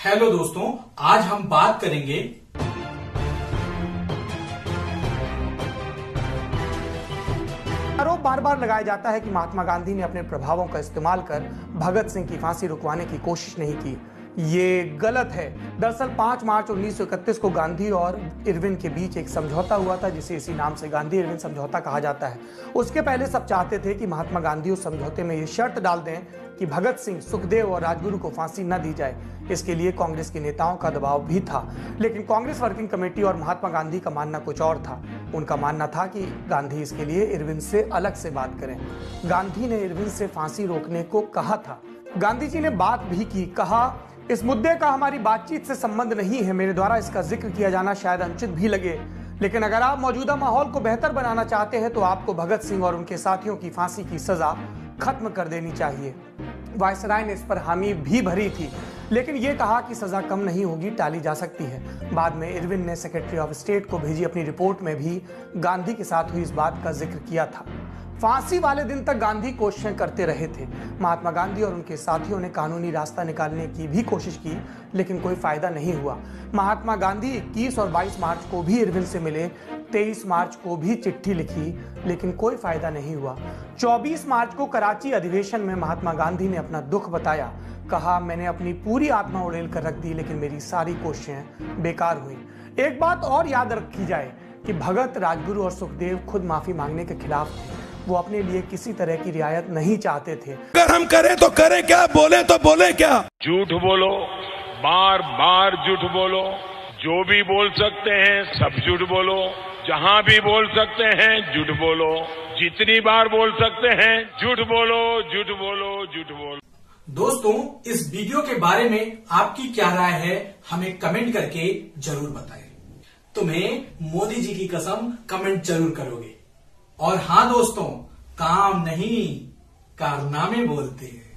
Hello दोस्तों, आज हम बात करेंगे आरोप बार बार लगाया जाता है कि महात्मा गांधी ने अपने प्रभावों का इस्तेमाल कर भगत सिंह की फांसी रुकवाने की कोशिश नहीं की। ये गलत है। दरअसल 5 मार्च 1931 को गांधी और इरविन के बीच एक समझौता हुआ था, जिसे इसी नाम से गांधी इरविन समझौता कहा जाता है। उसके पहले सब चाहते थे कि महात्मा गांधी उस समझौते में ये शर्त डाल दें कि भगत सिंह, सुखदेव और राजगुरु को फांसी न दी जाए। इसके लिए कांग्रेस के नेताओं का दबाव भी था, लेकिन कांग्रेस वर्किंग कमेटी और महात्मा गांधी का मानना कुछ और था। उनका मानना था कि गांधी इसके लिए इरविन से अलग से बात करें। गांधी ने इरविन से फांसी रोकने को कहा था। गांधी जी ने बात भी की, कहा इस मुद्दे का हमारी बातचीत से संबंध नहीं है, मेरे द्वारा इसका जिक्र किया जाना शायद अनुचित भी लगे, लेकिन अगर आप मौजूदा माहौल को बेहतर बनाना चाहते हैं तो आपको भगत सिंह और उनके साथियों की फांसी की सजा खत्म कर देनी चाहिए। वायसराय ने इस पर हामी भी भरी थी, लेकिन यह कहा कि सजा कम नहीं होगी, टाली जा सकती है। बाद में इरविन ने सेक्रेटरी ऑफ स्टेट को भेजी अपनी रिपोर्ट में भी गांधी के साथ हुई इस बात का जिक्र किया था। फांसी वाले दिन तक गांधी कोशिशें करते रहे थे। महात्मा गांधी और उनके साथियों ने कानूनी रास्ता निकालने की भी कोशिश की, लेकिन कोई फायदा नहीं हुआ। महात्मा गांधी 21 और 22 मार्च को भी इरविन से मिले, 23 मार्च को भी चिट्ठी लिखी, लेकिन कोई फायदा नहीं हुआ। 24 मार्च को कराची अधिवेशन में महात्मा गांधी ने अपना दुख बताया, कहा मैंने अपनी पूरी आत्मा उड़ेल कर रख दी, लेकिन मेरी सारी कोशिशें बेकार हुई। एक बात और याद रखी जाए कि भगत, राजगुरु और सुखदेव खुद माफी मांगने के खिलाफ थे। वो अपने लिए किसी तरह की रियायत नहीं चाहते थे। अगर हम करें तो करें क्या, बोले तो बोले क्या। झूठ बोलो, बार बार झूठ बोलो, जो भी बोल सकते हैं सब झूठ बोलो, जहां भी बोल सकते हैं झूठ बोलो, जितनी बार बोल सकते हैं झूठ बोलो, झूठ बोलो, झूठ बोलो। दोस्तों, इस वीडियो के बारे में आपकी क्या राय है, हमें कमेंट करके जरूर बताएं। तुम्हें मोदी जी की कसम कमेंट जरूर करोगे। और हाँ दोस्तों, काम नहीं कारनामे बोलते हैं।